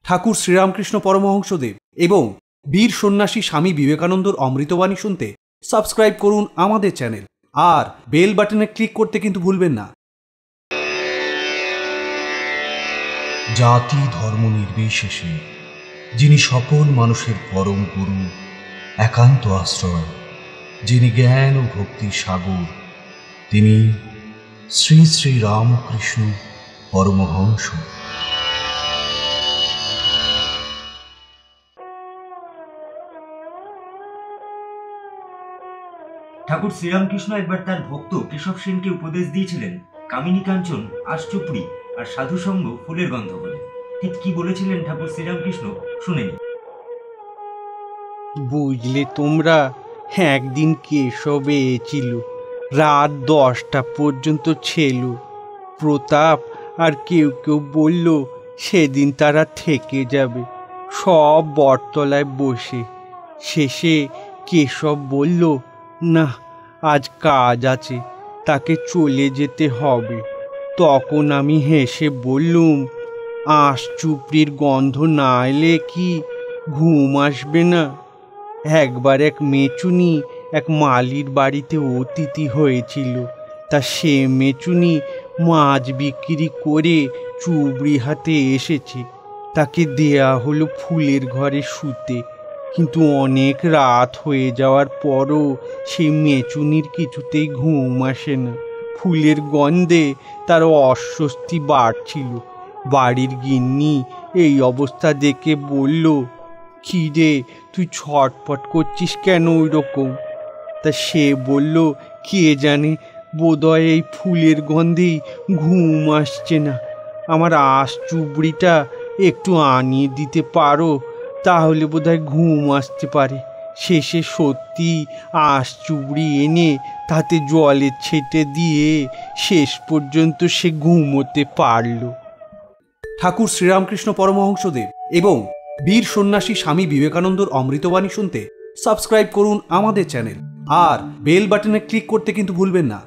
ঠাকুর শ্রীরামকৃষ্ণ পরমহংসদেব এবং বীর সন্ন্যাসী স্বামী বিবেকানন্দর অমৃতবাণী শুনতে সাবস্ক্রাইব করুন আমাদের চ্যানেল আর বেল বাটনে ক্লিক করতে কিন্তু ভুলবেন না। জাতি ধর্ম নির্বিশেষে যিনি সকল মানুষের পরম গুরু, একান্ত আশ্রয়, যিনি জ্ঞান ও ভক্তির সাগর, তিনি শ্রী শ্রী রামকৃষ্ণ পরমহংস। ঠাকুর শ্রীরামকৃষ্ণ একবার তার ভক্ত কেশব সেনকে উপদেশ দিয়েছিলেন কামিনী কাঞ্চন আশচুপড়ি আর সাধুসঙ্গ ফুলের গন্ধ বলে। ঠিক কি বলেছিলেন ঠাকুর শ্রীরামকৃষ্ণ শুনে নি। বুঝলে তোমরা, একদিন কেশব এছিল, রাত 10টা পর্যন্ত ছিল। প্রতাপ আর কেউ কেউ বলল সেদিন তারা থেকে যাবে, সব বটতলায় বসে। শেষে কেশব বলল, না, আজ কাজ আছে, তাকে চলে যেতে হবে। তখন আমি হেসে বললুম, আশচুপড়ির গন্ধ না এলে কি ঘুম আসবে না? একবার এক মেচুনি এক মালির বাড়িতে অতিথি হয়েছিল। তা সে মেচুনি মাছ বিক্রি করে চুবড়ি হাতে এসেছে। তাকে দেয়া হলো ফুলের ঘরে শুতে, কিন্তু অনেক রাত হয়ে যাওয়ার পরও সেই মেচুনির কিছুতেই ঘুম আসে না। ফুলের গন্ধে তার অস্বস্তি বাড়ছিল। বাড়ির গিন্নি এই অবস্থা দেখে বলল, কি রে, তুই ছটফট করছিস কেন ওই রকম? তা সে বলল, কে জানে, বোধহয় এই ফুলের গন্ধেই ঘুম আসছে না। আমার আশচুবড়িটা একটু আনিয়ে দিতে পারো, তাহলে বোধহয় ঘুম আসতে পারে। শেষে সত্যি আশচুবড়ি এনে তাতে জলের ছেটে দিয়ে শেষ পর্যন্ত সে ঘুমোতে পারল। ঠাকুর শ্রীরামকৃষ্ণ পরমহংসদেব এবং বীর সন্ন্যাসী স্বামী বিবেকানন্দর অমৃতবাণী শুনতে সাবস্ক্রাইব করুন আমাদের চ্যানেল আর বেল বাটনে ক্লিক করতে কিন্তু ভুলবেন না।